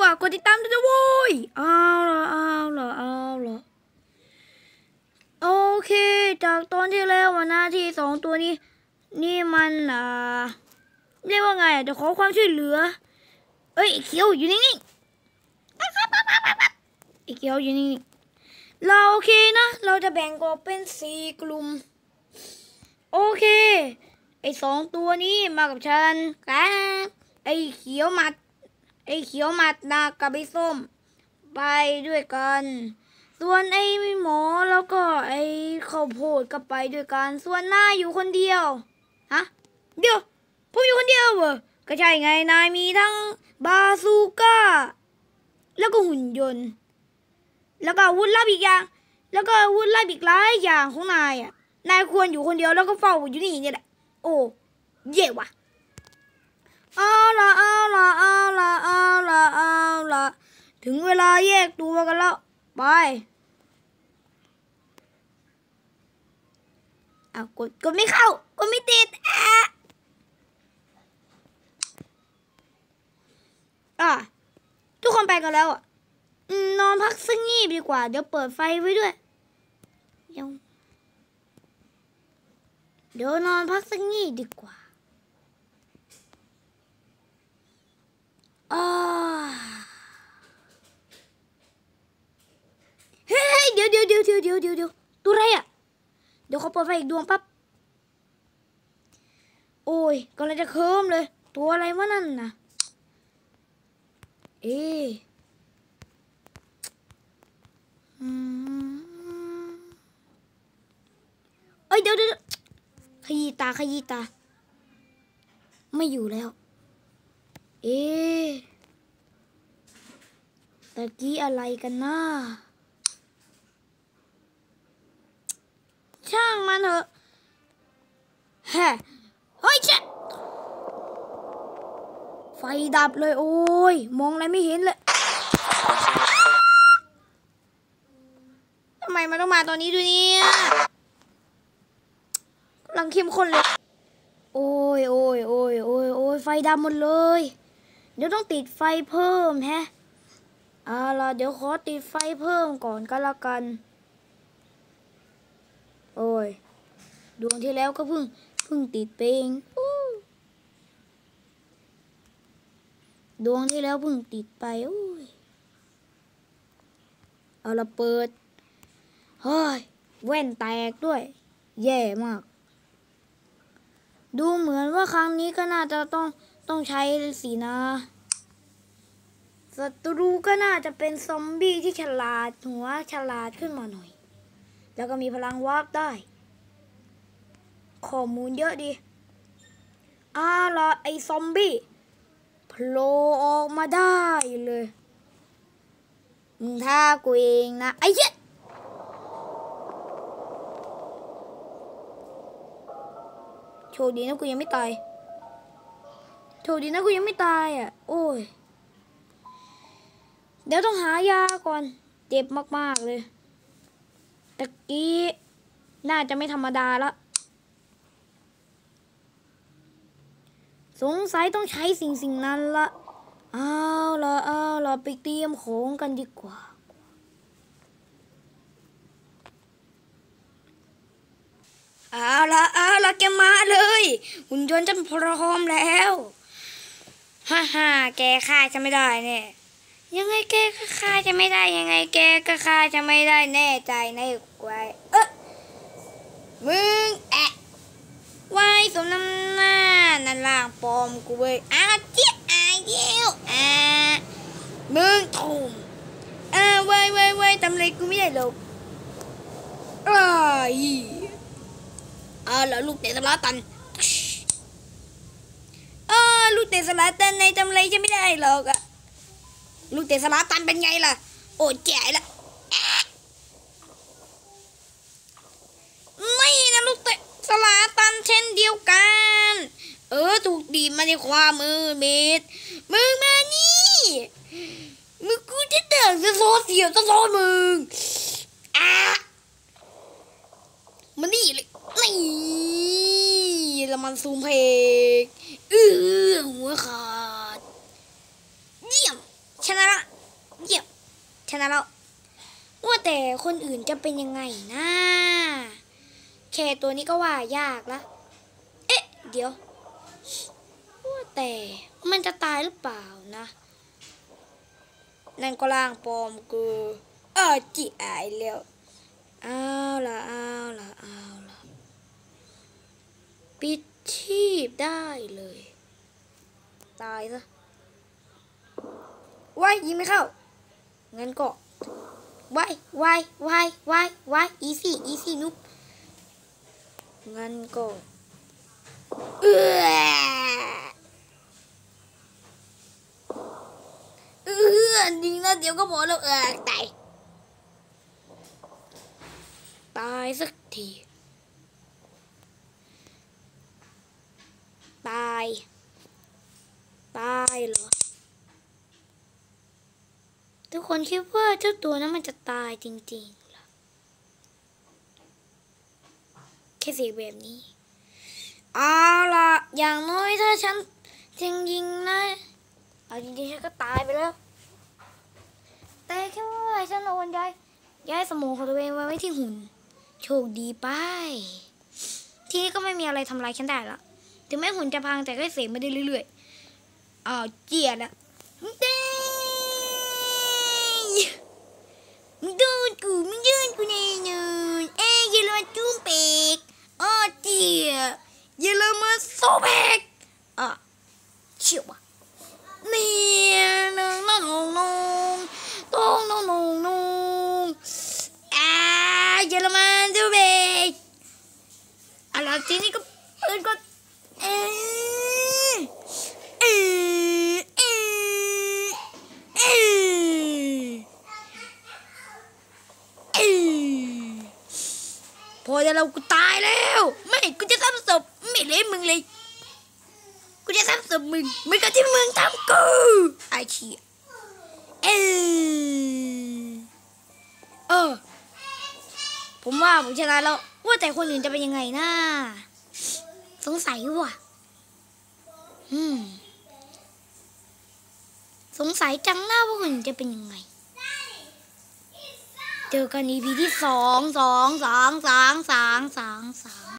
ากกดติดตามด้วยนะโว้ยเอาล่ะโอเคจากตอนที่แล้วนะที่สองตัวนี้นี่มันเรียกว่าไงจะขอความช่วยเหลือเอ้ยเขียวอยู่นิ่งๆไอ้เขียวอยู่นิ่งๆเราโอเคนะเราจะแบ่งออกเป็น4 กลุ่มโอเคไอ้2 ตัวนี้มากับฉันครับไอ้เขียวหมัดนะกับไอ้ส้มไปด้วยกันส่วนไอ้หมอแล้วก็ไอ้ข้าวโพดก็ไปด้วยกันส่วนนายอยู่คนเดียวฮะเดี๋ยวผมอยู่คนเดียวเหรอก็ใช่ไงนายมีทั้งบาซูก้าแล้วก็หุ่นยนต์แล้วก็อาวุธลับอีกอย่างแล้วก็อาวุธลับอีกหลายอย่างของนายอ่ะนายควรอยู่คนเดียวแล้วก็เฝ้าอยู่นี่เนี่ยแหละโอ้เย่ว่ะเอาล่ะถึงเวลาแยกตัวกันแล้วไปกดไม่เข้ากดไม่ติดทุกคนไปกันแล้วนอนพักสักงีบดีกว่าเดี๋ยวเปิดไฟไว้ด้วยเดี๋ยวนอนพักสักงีบดีกว่าเฮ้ยเดี๋ยวตัวอะไรอ่ะเดี๋ยวเขาเปิดไฟอีกดวงปั๊บโอ้ยกำลังจะเคิมเลยตัวอะไรวะนั่นนะเอ้ยเดี๋ยวขยี้ตาไม่อยู่แล้วตะกี้อะไรกันนะช่างมันเถอะเฮ้ยไฟดับเลยโอ้ยมองอะไรไม่เห็นเลยทำไมมันต้องมาตอนนี้ด้วยเนี่ยกำลังเข้มข้นเลยโอ้ยไฟดับหมดเลยเดี๋ยวต้องติดไฟเพิ่มล่ะเดี๋ยวขอติดไฟเพิ่มก่อนก็แล้วกันโอ้ยดวงที่แล้วก็เพิ่งติดเองดวงที่แล้วเพิ่งติดไปโอ้ยเอาละเปิดเฮ้ยแว่นแตกด้วยแย่มากดูเหมือนว่าครั้งนี้ก็น่าจะต้องใช้สินะศัตรูก็น่าจะเป็นซอมบี้ที่ฉลาดหัวฉลาดขึ้นมาหน่อยแล้วก็มีพลังวาร์ปได้ข้อมูลเยอะดีล่ะไอ้ซอมบี้โผล่ออกมาได้เลยถ้ากูเองนะไอ้เหี้ยโชคดีนะกูยังไม่ตายโอ้ยเดี๋ยวต้องหายาก่อนเจ็บมากๆเลยตะกี้น่าจะไม่ธรรมดาละสงสัยต้องใช้สิ่งนั้นละเอาล่ะไปเตรียมของกันดีกว่าเอาล่ะแกมาเลยหุ่นยนต์ฉันพร้อมแล้วฮ่าแกฆ่าฉันไม่ได้แน่ยังไงแกก็ฆ่าฉันไม่ได้ยังไงแกก็ฆ่าฉันไม่ได้แน่ใจในกวายมึงไว้สมน้ำหน้านั่นล่างปลอมกูเว้ยเจี๊ยเดียวมึงถูกไว้ทำอะไรกูไม่ได้หรอกแล้วลูกเตะสลาตันลูกเตะสลาตันในทำอะไรจะไม่ได้หรอกลูกเตะสลาตันเป็นไงล่ะโอ้แจ๋ละไม่นะลูกเตะสลาตันเช่นเดียวกันถูกดีมาในความมือเม็ดมึงมานี่มึงกูจะเดินจะโซเสียวจะโซมึงมันนี่เลยนี่แล้วมันซูมเพกหัวขาดเยี่ยมชนะละชนะแล้วว่าแต่คนอื่นจะเป็นยังไงนะแค่ตัวนี้ก็ว่ายากละเอ๊ะเดี๋ยวว่าแต่มันจะตายหรือเปล่านะนั่นก็ร่างปลอมกูจิอายแล้วเอาล่ะปิดชีพได้เลยตายซะว้ายยิงไม่เข้างั้นก็ว้ายอีซี่นุ๊กงั้นก็เอื้อดีนะเดี๋ยวก็บอกแล้วตายสักทีตายเหรอทุกคนคิดว่าเจ้าตัวนั้นมันจะตายจริงๆเหรอแค่เสียงแบบนี้เอาล่ะอย่างน้อยถ้าฉันจริงๆนะเอาจริงๆฉันก็ตายไปแล้วแต่แค่ว่าฉันโอนย้ายสมองของตัวเองไว้ที่หุ่นโชคดีไปทีนี้ก็ไม่มีอะไรทำลายฉันได้ละถึงแม้หุ่นจะพังแต่ก็เสกมาได้เรื่อยๆเจียดอะมึงโดนกูแน่นอนเยอรมันจุ้มเป็กเจียเยอรมันโซเบกเชี่ยวว่ะเนี่ยน้องเยอรมันโซเบกอะไรทีนี้ก็ปืนก็พอจะเรากูตายแล้วไม่กูจะซ้ำศพไม่เล่นมึงเลยกูจะซ้ำศพมึงเหมือนกับที่มึงทำกูไอ้เชี่ยผมว่าผมชนะแล้วว่าแต่คนอื่นจะเป็นยังไงนะสงสัยว่ะสงสัยจังหน้าว่าคนอื่นจะเป็นยังไงเจอกัน EP ที่2